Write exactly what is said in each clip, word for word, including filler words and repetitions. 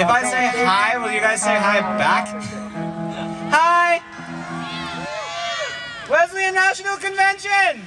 If I say hi, will you guys say hi back? Hi! Wesleyan National Convention!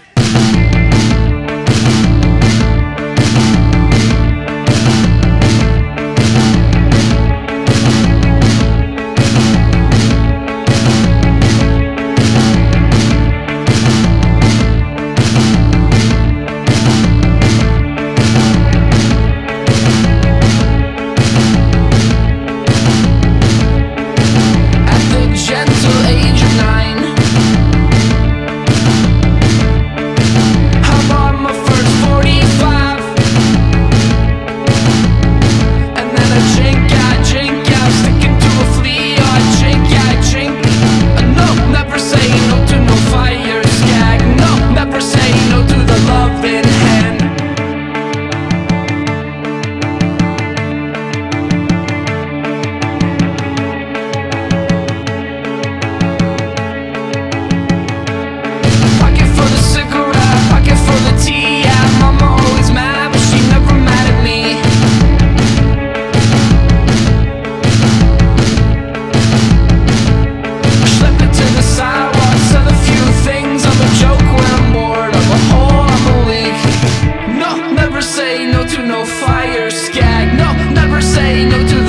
Say no to no fire, skag. No, never say no to